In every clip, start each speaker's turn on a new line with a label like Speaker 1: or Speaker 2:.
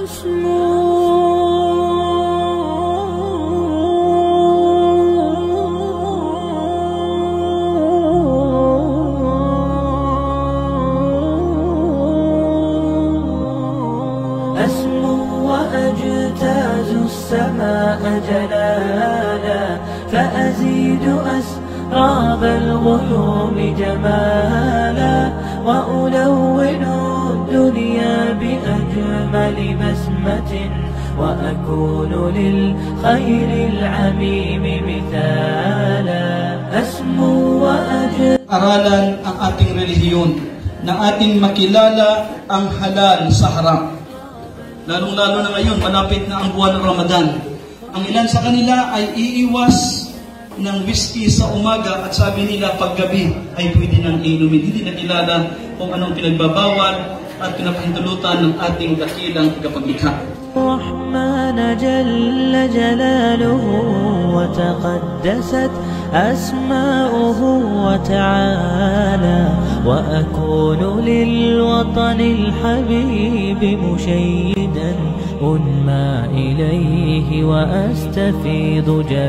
Speaker 1: وأجتاز السماء جلالا فأزيد أسراب الغيوم جمالا وألون الدنيا بأجمل بسمة وأكون للخير العميم مثالا أسمو
Speaker 2: Aralan ang ating relihiyon na ating makilala ang halal sa haram. Lalong-lalo na ngayon, malapit na ang buwan ng Ramadan. Ang ilan sa kanila ay iiwas ng whiskey sa umaga at sabi nila paggabi ay pwede nang inumin. Hindi nakilala kung anong pinagbabawal at pinapahintulutan ng ating dakilang tagapaglikha.
Speaker 1: الرحمن جل جلاله وتقدست أسماؤه وتعالى وأكون للوطن الحبيب مشيدا أنمى إليه وأستفيض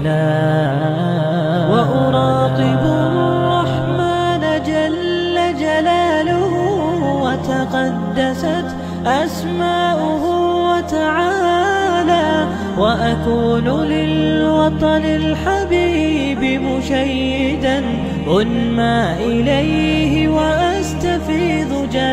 Speaker 1: جلالا وأراقب الرحمن جل جلاله وتقدست أسماؤه وتعالى وأكون للوطن الحبيب مشيدا أنمى إليه وأستفيض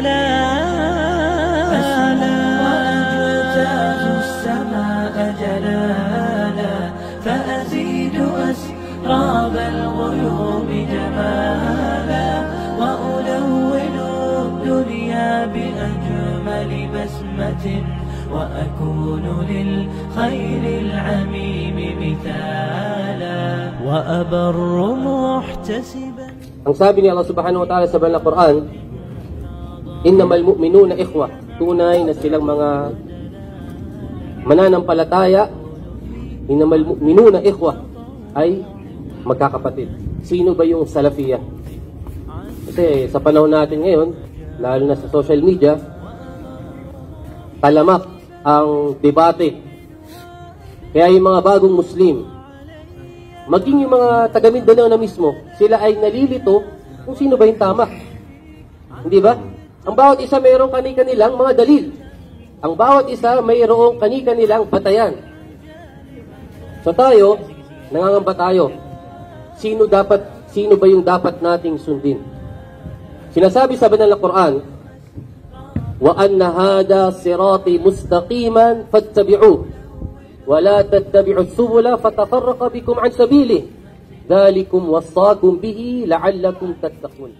Speaker 1: جلالا وأجتاز السماء جلالا فأزيد أسراب الغيوم جمالا وألون الدنيا بأجمل بسمة وأكون للخير العميم مثالا وأبر محتسبا.
Speaker 3: Ang sabi ni Allah subhanahu wa ta'ala sa banal na Quran, innamal mu'minuna ikhwa, tunay na silang mga mananampalataya, innamal mu'minuna ikhwa, ay magkakapatid. Sino ba yung salafiyah? Kasi sa panahon natin ngayon, lalo na sa social media, talamak ang debate. Kaya yung mga bagong Muslim, maging yung mga taga Mindanao na mismo, sila ay nalilito kung sino ba yung tama. Hindi ba? Ang bawat isa mayroong kani-kanilang mga dalil. Ang bawat isa mayroong kani-kanilang batayan. So tayo, nangangamba tayo. Sino ba yung dapat nating sundin? Sinasabi sa banal na Quran, وَأَنَّ هَذَا صِرَاطِي مُسْتَقِيمًا فَاتَّبِعُوهُ وَلَا تَتَّبِعُوا السُّبُلَ فَتَفَرَّقَ بِكُمْ عَنْ سَبِيلِهِ ذَلِكُمْ وَصَّاكُمْ بِهِ لَعَلَّكُمْ تَتَّقُونَ.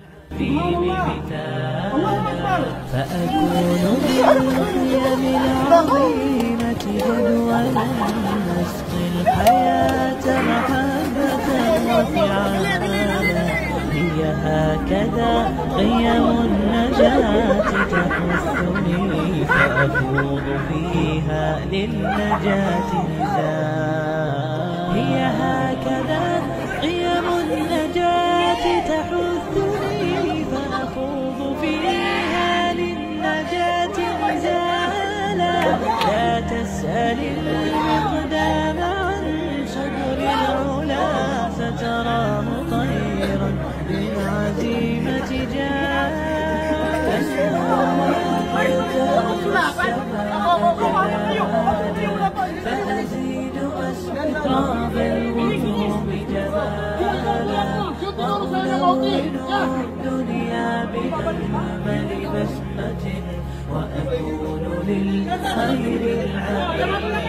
Speaker 1: فأكون بالقيم العظيمة جدولا نسقي الحياة محبة وفعالا هي هكذا قيم النجاة تحثني فأفوض فيها للنجاة نزالا هي هكذا قيم النجاة تحثني فأفوض فيها للنجاة نزالا لا تسأل المقدام عن صدر العلا ستراه طيرا بالعزيمة جاء فأزيد أسراب الغيوم جمالا وألون الدنيا بأجمل بسمة وأكون للخير العميم